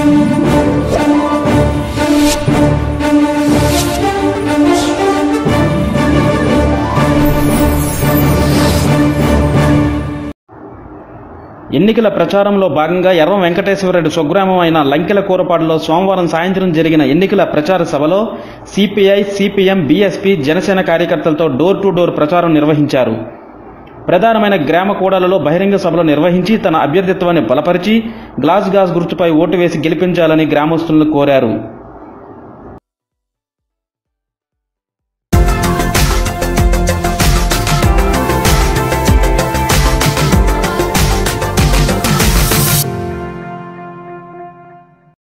ఎన్నికల ప్రచారంలో భాగంగా ఎర్రం వెంకటేశ్వరరెడ్డి స్వగ్రామం అయిన లంకెల కూరపాడులో సోమవారం సాయంత్రం జరిగిన ఎన్నికల ప్రచార సభలో సిపిఐ, సిపిఎం, బీఎస్పీ, జనసేన కార్యకర్తలతో డోర్ టు డోర్ ప్రచారం నిర్వహించారు. ప్రధానమైన గ్రామ కూడలలో బహిరంగ సభలు నిర్వహించి తన అభ్యర్థిత్వాన్ని బలపరిచి గ్లాస్ గుర్తుపై ఓటు వేసి గెలిపించాలని గ్రామస్తులను కోరారు.